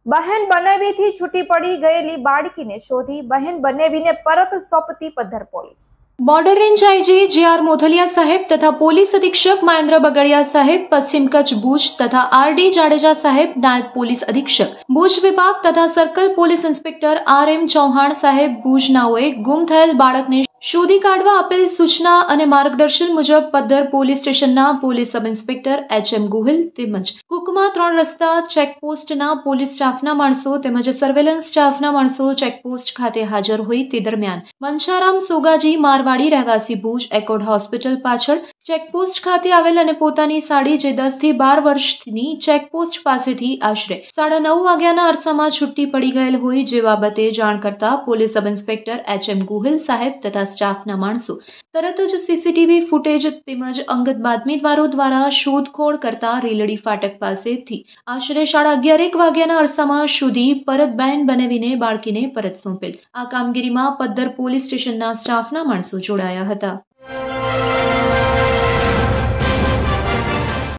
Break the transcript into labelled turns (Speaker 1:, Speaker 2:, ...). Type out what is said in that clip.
Speaker 1: બહેન બનેવીથી છૂટી પડી ગયેલી બાળકીને શોધી બહેન બનેવીને પરત સોંપતી Paddhar police.
Speaker 2: Border range IG JR. Mothaliya સાહેબ તથા પોલીસ અધિક્ષક મહેન્દ્ર બગડિયા સાહેબ પશ્ચિમ કચ્છ ભુજ તથા આર.ડી. જાડેજા સાહેબ નાયબ પોલીસ અધિક્ષક ભુજ વિભાગ તથા circle police inspector RM. Chauhan સાહેબ ભુજ નાઓએ ગુમ થયેલ બાળકને શોધી કાઢવા આપેલ સૂચના અને માર્ગદર્શન મુજબ પદ્ધર પોલીસ સ્ટેશનના police sub inspector HM. Gohil તેમજ કુકમા 3 રસ્તા ચેકપોસ્ટના પોલીસ સ્ટાફના માણસો તેમજ સર્વેલન્સ સ્ટાફના માણસો ચેકપોસ્ટ ખાતે હાજર હોય તે દરમિયાન મંશારામ સોગાજી મારવાડી રહેવાસી ભુજ એકોર્ડ હોસ્પિટલ પાછળ ચેકપોસ્ટ ખાતે આવેલ અને પોતાની સાડી જે 10 થી 12 વર્ષની ચેકપોસ્ટ પાસેથી આશરે 9:30 વાગ્યાના અરસામાં છૂટી પડી ગયેલ હોય જે બાબતે જાણ કરતા police sub inspector HM. Gohil સાહેબ તથા સ્ટાફના માણસો તરત જ સીસીટીવી ફૂટેજ તેમજ અંગત બાતમીદારો દ્વારા શોધખોળ કરતા રેલડી ફાટક પાસેથી આશરે 11:30 વાગ્યાના અરસામાં શોધી પરત બહેન બનેવીને બાળકીને પરત સોંપેલ। આ કામગીરીમાં પદ્ધર પોલીસ સ્ટેશનના સ્ટાફના માણસો જોડાયા હતા।